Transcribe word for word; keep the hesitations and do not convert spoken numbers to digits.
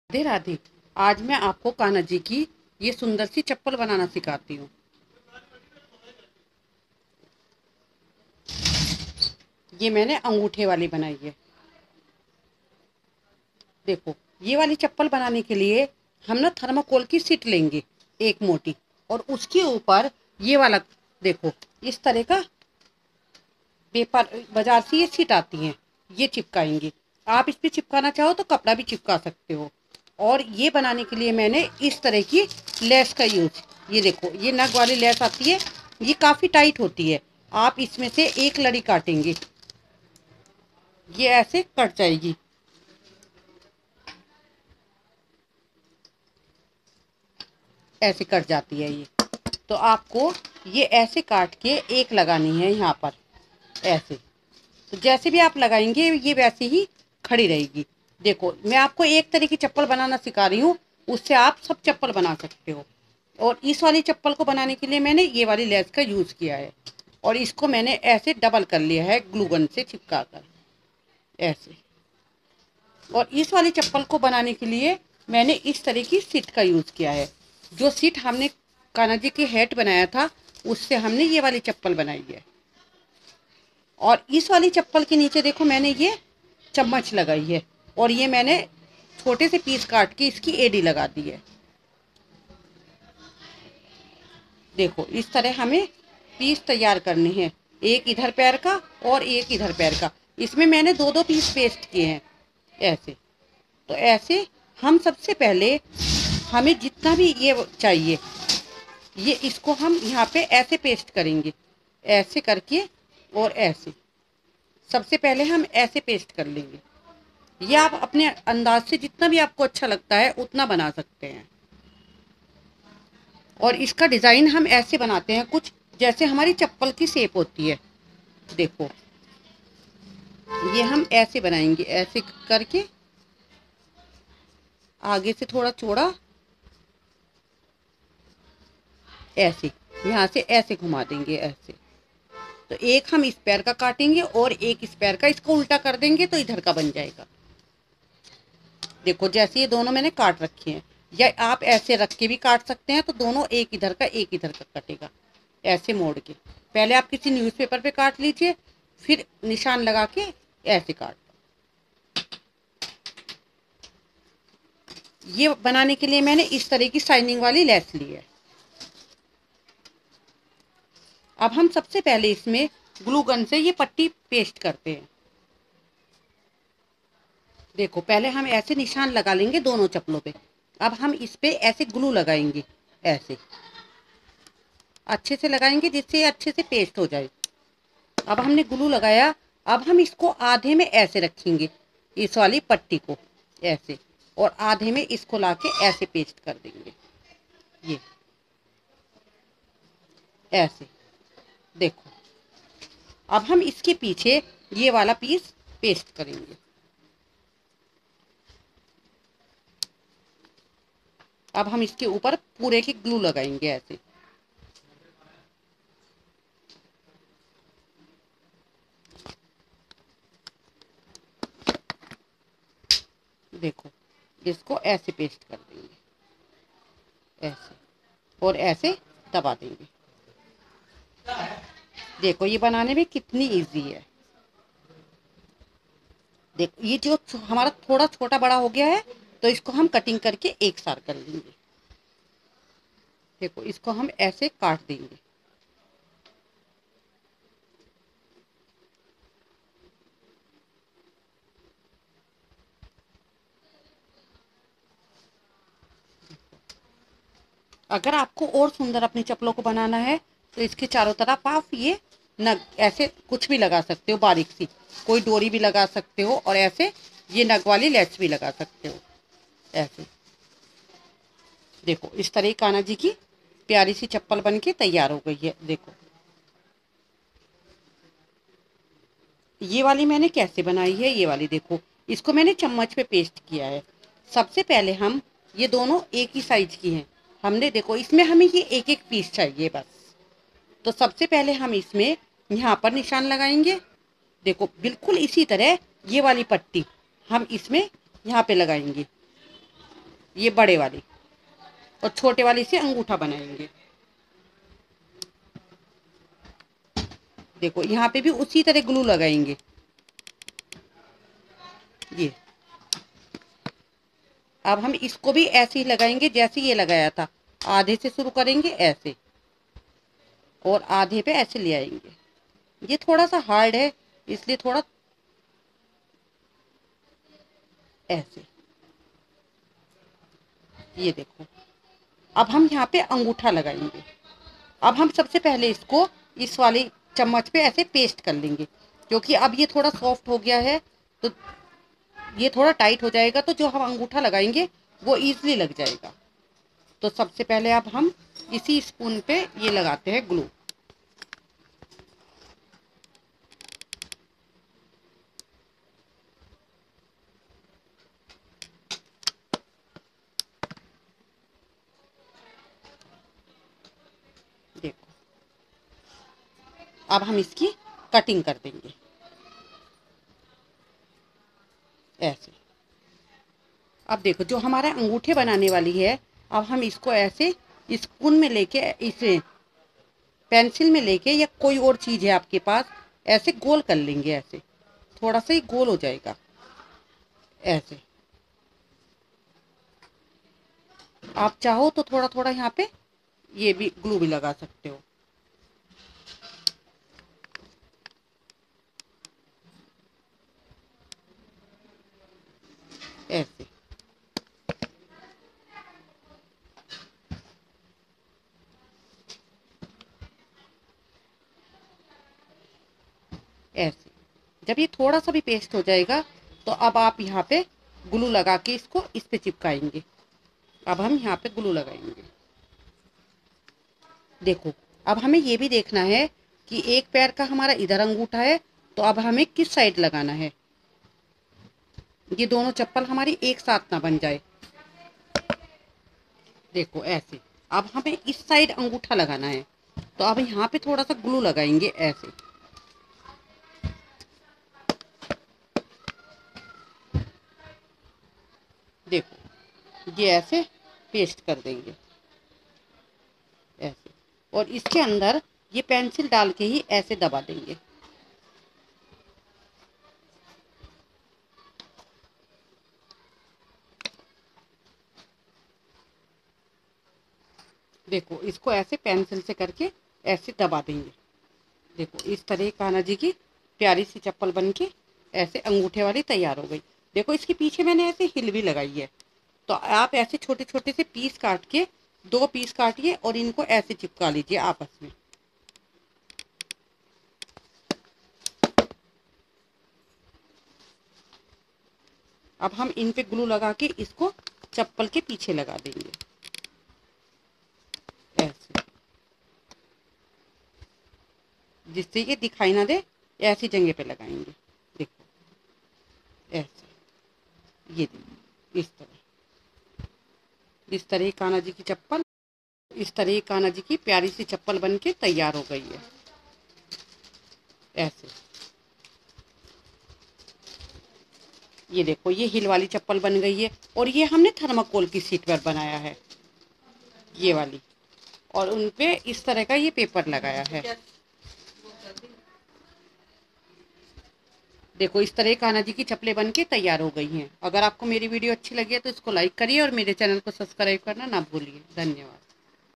राधे राधे। आज मैं आपको कान्हा जी की ये सुंदर सी चप्पल बनाना सिखाती हूँ। ये मैंने अंगूठे वाली बनाई है। देखो, ये वाली चप्पल बनाने के लिए हम ना थर्माकोल की शीट लेंगे, एक मोटी, और उसके ऊपर ये वाला, देखो, इस तरह का पेपर, बाजार से ये शीट आती है, ये चिपकाएंगे। आप इस पे चिपकाना चाहो तो कपड़ा भी चिपका सकते हो। और ये बनाने के लिए मैंने इस तरह की लेस का यूज, ये देखो, ये नग वाली लेस आती है, ये काफ़ी टाइट होती है। आप इसमें से एक लड़ी काटेंगे, ये ऐसे कट जाएगी। ऐसे कट जाती है ये। तो आपको ये ऐसे काट के एक लगानी है यहाँ पर, ऐसे। तो जैसे भी आप लगाएंगे ये वैसे ही खड़ी रहेगी। देखो, मैं आपको एक तरह की चप्पल बनाना सिखा रही हूँ, उससे आप सब चप्पल बना सकते हो। और इस वाली चप्पल को बनाने के लिए मैंने ये वाली लेस का यूज़ किया है, और इसको मैंने ऐसे डबल कर लिया है ग्लू गन से चिपका कर, ऐसे। और इस वाली चप्पल को बनाने के लिए मैंने इस तरह की सीट का यूज़ किया है। जो सीट हमने कान्हा जी के हेड बनाया था, उससे हमने ये वाली चप्पल बनाई है। और इस वाली चप्पल के नीचे देखो, मैंने ये चम्मच लगाई है, और ये मैंने छोटे से पीस काट के इसकी एडी लगा दी है। देखो, इस तरह हमें पीस तैयार करने हैं, एक इधर पैर का और एक इधर पैर का। इसमें मैंने दो दो पीस पेस्ट किए हैं, ऐसे। तो ऐसे हम सबसे पहले, हमें जितना भी ये चाहिए, ये इसको हम यहाँ पे ऐसे पेस्ट करेंगे, ऐसे करके, और ऐसे। सबसे पहले हम ऐसे पेस्ट कर लेंगे। ये आप अपने अंदाज से जितना भी आपको अच्छा लगता है उतना बना सकते हैं। और इसका डिज़ाइन हम ऐसे बनाते हैं, कुछ जैसे हमारी चप्पल की शेप होती है। देखो, ये हम ऐसे बनाएंगे, ऐसे करके आगे से थोड़ा चौड़ा, ऐसे यहाँ से ऐसे घुमा देंगे, ऐसे। तो एक हम इस पैर का काटेंगे और एक इस पैर का, इसको उल्टा कर देंगे तो इधर का बन जाएगा। देखो, जैसे ये दोनों मैंने काट रखे हैं, या आप ऐसे रख के भी काट सकते हैं, तो दोनों एक इधर का एक इधर का कटेगा, ऐसे मोड़ के। पहले आप किसी न्यूज़पेपर पे काट लीजिए, फिर निशान लगा के ऐसे काट। ये बनाने के लिए मैंने इस तरह की शाइनिंग वाली लेस ली है। अब हम सबसे पहले इसमें ग्लू गन से ये पट्टी पेस्ट करते हैं। देखो, पहले हम ऐसे निशान लगा लेंगे दोनों चप्पलों पे। अब हम इस पे ऐसे ग्लू लगाएंगे, ऐसे अच्छे से लगाएंगे जिससे अच्छे से पेस्ट हो जाए। अब हमने ग्लू लगाया, अब हम इसको आधे में ऐसे रखेंगे, इस वाली पट्टी को ऐसे, और आधे में इसको लाके ऐसे पेस्ट कर देंगे, ये ऐसे। देखो, अब हम इसके पीछे ये वाला पीस पेस्ट करेंगे। अब हम इसके ऊपर पूरे की ग्लू लगाएंगे, ऐसे। देखो, इसको ऐसे पेस्ट कर देंगे, ऐसे, और ऐसे दबा देंगे। देखो, ये बनाने में कितनी इजी है। देखो, ये जो हमारा थोड़ा छोटा बड़ा हो गया है, तो इसको हम कटिंग करके एक साथ कर लेंगे। देखो, इसको हम ऐसे काट देंगे। अगर आपको और सुंदर अपनी चप्पलों को बनाना है, तो इसके चारों तरफ आप ये नग ऐसे कुछ भी लगा सकते हो, बारीक सी कोई डोरी भी लगा सकते हो, और ऐसे ये नग वाली लेस भी लगा सकते हो, ऐसे। देखो, इस तरह कान्हा जी की प्यारी सी चप्पल बन के तैयार हो गई है। देखो, ये वाली मैंने कैसे बनाई है, ये वाली देखो, इसको मैंने चम्मच पे पेस्ट किया है। सबसे पहले हम, ये दोनों एक ही साइज की हैं हमने, देखो, इसमें हमें ये एक एक पीस चाहिए बस। तो सबसे पहले हम इसमें यहाँ पर निशान लगाएंगे। देखो, बिल्कुल इसी तरह ये वाली पट्टी हम इसमें यहाँ पे लगाएंगे, ये बड़े वाली, और छोटे वाली से अंगूठा बनाएंगे। देखो यहाँ पे भी उसी तरह ग्लू लगाएंगे। ये अब हम इसको भी ऐसे ही लगाएंगे जैसे ये लगाया था। आधे से शुरू करेंगे ऐसे, और आधे पे ऐसे ले आएंगे। ये थोड़ा सा हार्ड है, इसलिए थोड़ा ऐसे। ये देखो, अब हम यहाँ पे अंगूठा लगाएंगे। अब हम सबसे पहले इसको इस वाली चम्मच पे ऐसे पेस्ट कर लेंगे, क्योंकि अब ये थोड़ा सॉफ्ट हो गया है, तो ये थोड़ा टाइट हो जाएगा, तो जो हम अंगूठा लगाएंगे वो इजीली लग जाएगा। तो सबसे पहले अब हम इसी स्पून पे ये लगाते हैं ग्लू। देखो, अब हम इसकी कटिंग कर देंगे ऐसे। अब देखो, जो हमारा अंगूठे बनाने वाली है, अब हम इसको ऐसे स्पून में लेके, इसे पेंसिल में लेके, या कोई और चीज है आपके पास, ऐसे गोल कर लेंगे। ऐसे थोड़ा सा ही गोल हो जाएगा ऐसे। आप चाहो तो थोड़ा थोड़ा यहाँ पे ये भी ग्लू भी लगा सकते हो ऐसे। ऐसे जब ये थोड़ा सा भी पेस्ट हो जाएगा, तो अब आप यहाँ पे ग्लू लगा के इसको इस पे चिपकाएंगे। अब हम यहाँ पे ग्लू लगाएंगे। देखो, अब हमें ये भी देखना है कि एक पैर का हमारा इधर अंगूठा है, तो अब हमें किस साइड लगाना है। ये दोनों चप्पल हमारी एक साथ ना बन जाए। देखो ऐसे, अब हमें इस साइड अंगूठा लगाना है, तो अब यहाँ पे थोड़ा सा ग्लू लगाएंगे ऐसे। देखो, ये ऐसे पेस्ट कर देंगे ऐसे, और इसके अंदर ये पेंसिल डाल के ही ऐसे दबा देंगे। देखो, इसको ऐसे पेंसिल से करके ऐसे दबा देंगे। देखो, इस तरह कान्हा जी की प्यारी सी चप्पल बन के ऐसे अंगूठे वाली तैयार हो गई। देखो, इसके पीछे मैंने ऐसे हिल भी लगाई है। तो आप ऐसे छोटे छोटे से पीस काट के, दो पीस काटिए और इनको ऐसे चिपका लीजिए आपस में। अब हम इन पे ग्लू लगा के इसको चप्पल के पीछे लगा देंगे ऐसे, जिससे ये दिखाई ना दे। ऐसी जगह पे लगाएंगे। देखो ऐसे, ये देखो, इस तरह इस तरह कान्हा जी की चप्पल, इस तरह कान्हा जी की प्यारी सी चप्पल बन के तैयार हो गई है ऐसे। ये देखो, ये हिल वाली चप्पल बन गई है, और ये हमने थर्माकोल की सीट पर बनाया है, ये वाली, और उनपे इस तरह का ये पेपर लगाया है। देखो, इस तरह कान्हा जी की चप्पलें बन के तैयार हो गई हैं। अगर आपको मेरी वीडियो अच्छी लगी है तो इसको लाइक करिए और मेरे चैनल को सब्सक्राइब करना ना भूलिए। धन्यवाद।